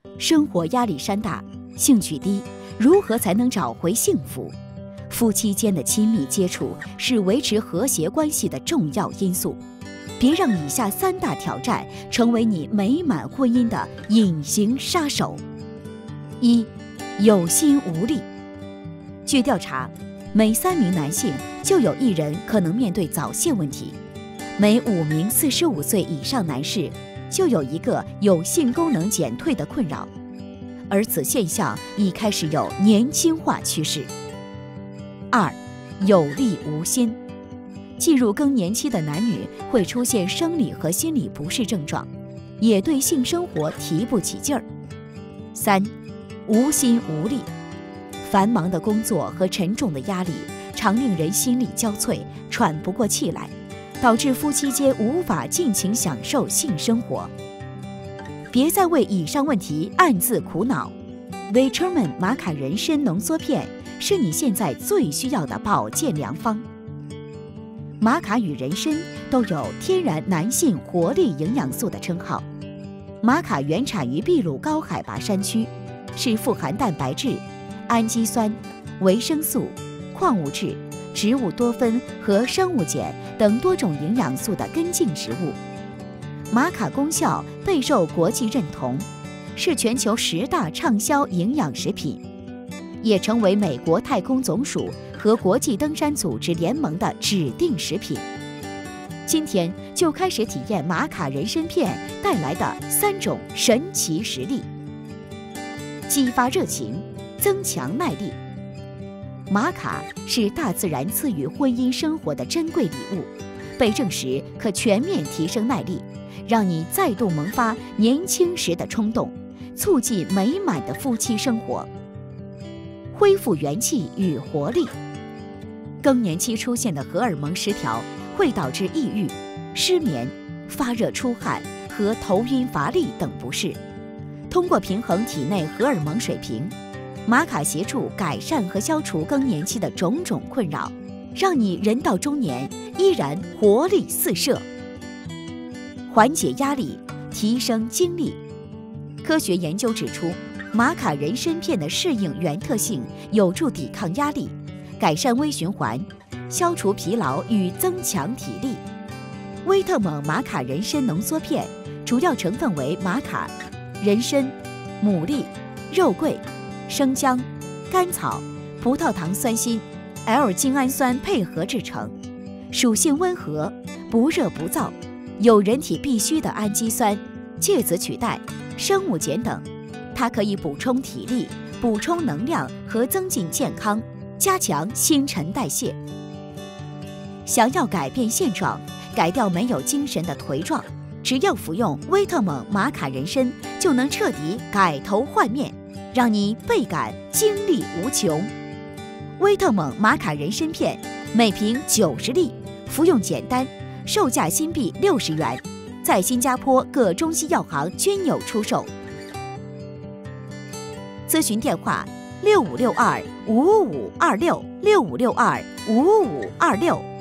生活压力山大，兴趣低，如何才能找回幸福？夫妻间的亲密接触是维持和谐关系的重要因素。别让以下3大挑战成为你美满婚姻的隐形杀手。1. 有心无力。据调查，每3名男性就有1人可能面对早泄问题，每5名45岁以上男士就有1个有性功能减退的困扰，而此现象已开始有年轻化趋势。2. 有力无心。进入更年期的男女会出现生理和心理不适症状，也对性生活提不起劲儿。3. 无心无力。繁忙的工作和沉重的压力常令人心力交瘁，喘不过气来，导致夫妻间无法尽情享受性生活。别再为以上问题暗自苦恼， Vitamin 玛卡人参浓缩片是你现在最需要的保健良方。玛卡与人参都有天然男性活力营养素的称号。玛卡原产于秘鲁高海拔山区，是富含蛋白质、氨基酸、维生素、矿物质、植物多酚和生物碱等多种营养素的根茎植物。玛卡功效备受国际认同，是全球10大畅销营养食品，也成为美国太空总署和国际登山组织联盟的指定食品。今天就开始体验玛卡人参片带来的3种神奇实力：激发热情，增强耐力。玛卡是大自然赐予婚姻生活的珍贵礼物，被证实可全面提升耐力，让你再度萌发年轻时的冲动，促进美满的夫妻生活，恢复元气与活力。更年期出现的荷尔蒙失调会导致抑郁、失眠、发热出汗和头晕乏力等不适。通过平衡体内荷尔蒙水平，玛卡协助改善和消除更年期的种种困扰，让你人到中年依然活力四射。缓解压力，提升精力。科学研究指出，玛卡人参片的适应原特性有助抵抗压力，改善微循环，消除疲劳与增强体力。威特蒙玛卡人参浓缩片主要成分为玛卡、人参、牡蛎、肉桂、生姜、甘草、葡萄糖酸锌、L 精氨酸配合制成，属性温和，不热不燥，有人体必需的氨基酸、芥子取代、生物碱等。它可以补充体力、补充能量和增进健康，加强新陈代谢。想要改变现状，改掉没有精神的颓状，只要服用威特蒙玛卡人参，就能彻底改头换面，让你倍感精力无穷。威特蒙玛卡人参片每瓶90粒，服用简单，售价新币60元，在新加坡各中西药行均有出售。咨询电话：6562-5526，6562-5526。